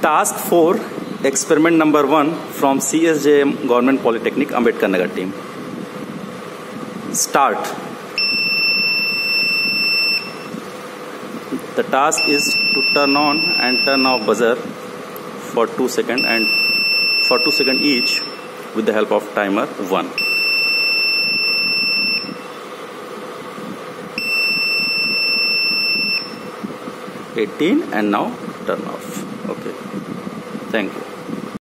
Task 4, experiment number 1 from CSJM Government Polytechnic, Ambedkar Nagar team. Start. The task is to turn on and turn off buzzer for 2 seconds and for 2 seconds each with the help of timer 1. (18) and now turn off. Okay. Thank you.